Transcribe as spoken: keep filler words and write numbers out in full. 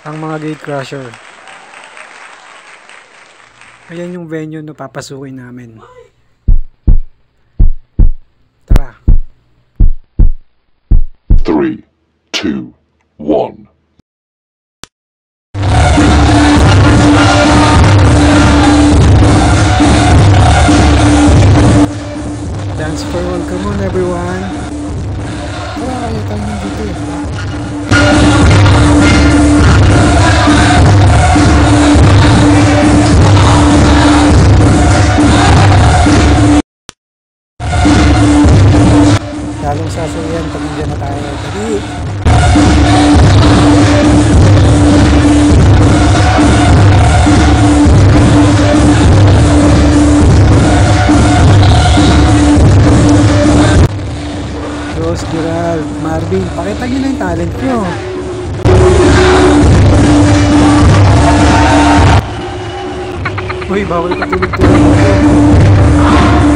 ang mga gate crusher. Ayan yung venue na papasukin namin. Tara. three, two, one. Dance for all. Come on everyone. Tara, kayo tayo dito eh. Lalong sasayan pag nandiyan na tayo. Dali! Rose, Gerald, Marvin, pakita nyo na yung talent nyo. Uy, bawal patulog-tulog.